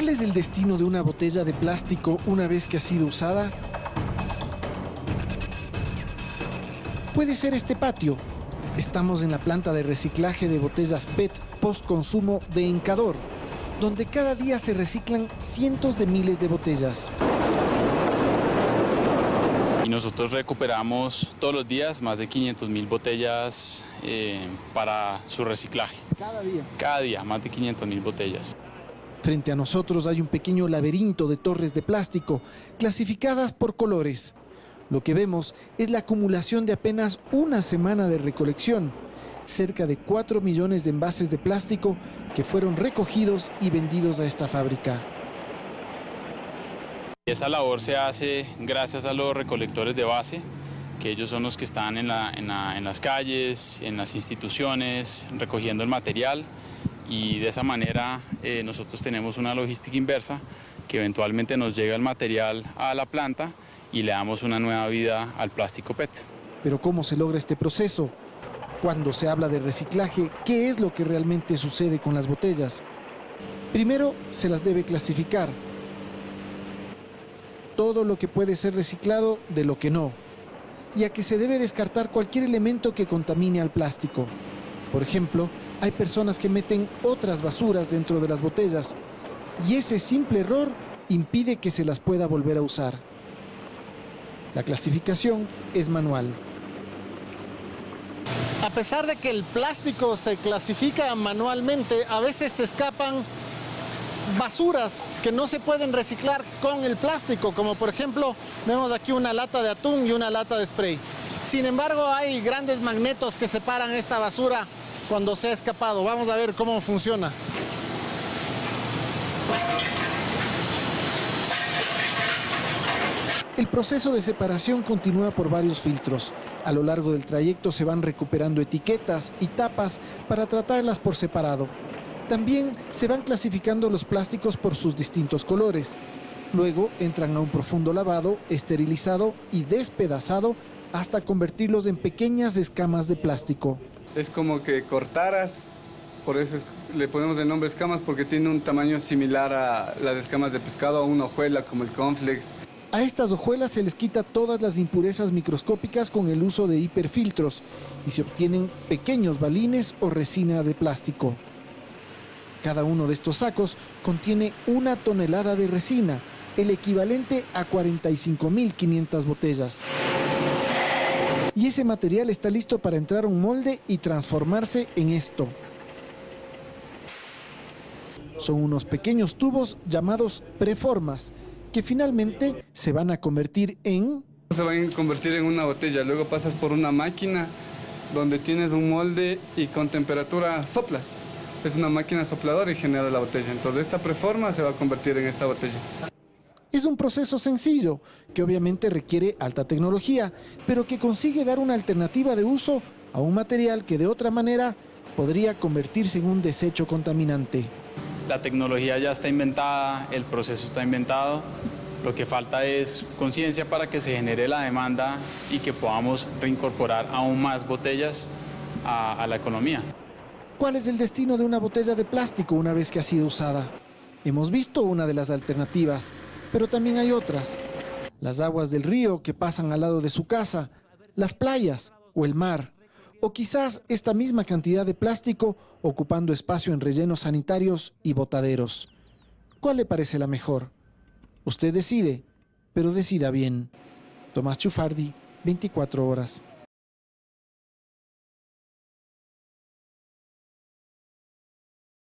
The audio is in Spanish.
¿Cuál es el destino de una botella de plástico una vez que ha sido usada? Puede ser este patio. Estamos en la planta de reciclaje de botellas PET post-consumo de Encador, donde cada día se reciclan cientos de miles de botellas. Y nosotros recuperamos todos los días más de 500.000 botellas para su reciclaje. ¿Cada día? Cada día, más de 500.000 botellas. Frente a nosotros hay un pequeño laberinto de torres de plástico clasificadas por colores. Lo que vemos es la acumulación de apenas una semana de recolección. Cerca de 4 millones de envases de plástico que fueron recogidos y vendidos a esta fábrica. Esa labor se hace gracias a los recolectores de base, que ellos son los que están en las calles, en las instituciones, recogiendo el material, y de esa manera nosotros tenemos una logística inversa que eventualmente nos llega el material a la planta y le damos una nueva vida al plástico PET. Pero ¿cómo se logra este proceso? Cuando se habla de reciclaje, ¿qué es lo que realmente sucede con las botellas? Primero, se las debe clasificar. Todo lo que puede ser reciclado de lo que no, ya que se debe descartar cualquier elemento que contamine al plástico. Por ejemplo, hay personas que meten otras basuras dentro de las botellas y ese simple error impide que se las pueda volver a usar. La clasificación es manual. A pesar de que el plástico se clasifica manualmente, a veces se escapan basuras que no se pueden reciclar con el plástico, como por ejemplo, vemos aquí una lata de atún y una lata de spray. Sin embargo, hay grandes magnetos que separan esta basura cuando se ha escapado. Vamos a ver cómo funciona. El proceso de separación continúa por varios filtros. A lo largo del trayecto se van recuperando etiquetas y tapas para tratarlas por separado. También se van clasificando los plásticos por sus distintos colores. Luego entran a un profundo lavado, esterilizado y despedazado hasta convertirlos en pequeñas escamas de plástico. Es como que cortaras, por eso le ponemos el nombre escamas, porque tiene un tamaño similar a las escamas de pescado, a una hojuela como el cornflakes. A estas hojuelas se les quita todas las impurezas microscópicas con el uso de hiperfiltros y se obtienen pequeños balines o resina de plástico. Cada uno de estos sacos contiene 1 tonelada de resina, el equivalente a 45.500 botellas. Y ese material está listo para entrar a un molde y transformarse en esto. Son unos pequeños tubos llamados preformas, que finalmente se van a convertir en... Se van a convertir en una botella, luego pasas por una máquina donde tienes un molde y con temperatura soplas. Es una máquina sopladora y genera la botella. Entonces esta preforma se va a convertir en esta botella. Es un proceso sencillo, que obviamente requiere alta tecnología, pero que consigue dar una alternativa de uso a un material que de otra manera podría convertirse en un desecho contaminante. La tecnología ya está inventada, el proceso está inventado. Lo que falta es conciencia para que se genere la demanda y que podamos reincorporar aún más botellas a la economía. ¿Cuál es el destino de una botella de plástico una vez que ha sido usada? Hemos visto una de las alternativas, pero también hay otras. Las aguas del río que pasan al lado de su casa, las playas o el mar. O quizás esta misma cantidad de plástico ocupando espacio en rellenos sanitarios y botaderos. ¿Cuál le parece la mejor? Usted decide, pero decida bien. Tomás Chufardi, 24 horas.